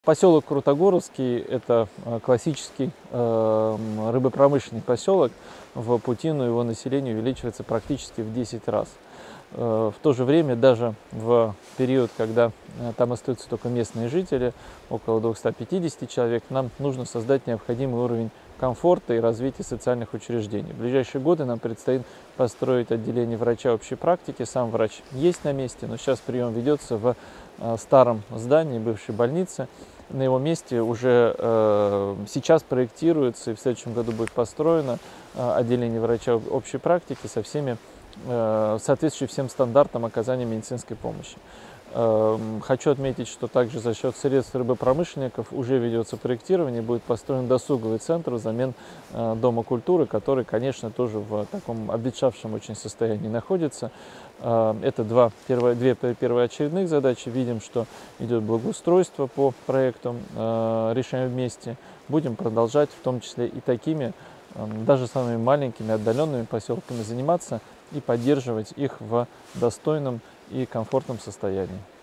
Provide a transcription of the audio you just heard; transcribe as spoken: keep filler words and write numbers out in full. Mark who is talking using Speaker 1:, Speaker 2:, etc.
Speaker 1: Поселок Крутогоровский – это классический э, рыбопромышленный поселок. В Путину его население увеличивается практически в десять раз. Э, в то же время, даже в период, когда там остаются только местные жители, около двухсот пятидесяти человек, нам нужно создать необходимый уровень комфорта и развития социальных учреждений. В ближайшие годы нам предстоит построить отделение врача общей практики. Сам врач есть на месте, но сейчас прием ведется в старом здании бывшей больницы. На его месте уже э, сейчас проектируется и в следующем году будет построено э, отделение врача общей практики со всеми, э, соответствующим всем стандартам оказания медицинской помощи. Э, хочу отметить, что также за счет средств рыбопромышленников уже ведется проектирование, будет построен досуговый центр взамен э, Дома культуры, который, конечно, тоже в таком обветшавшем очень состоянии находится. Это два, перво, две первоочередных задачи. Видим, что идет благоустройство по проекту, э, решаем вместе. Будем продолжать, в том числе и такими, э, даже самыми маленькими, отдаленными поселками заниматься и поддерживать их в достойном и комфортном состоянии.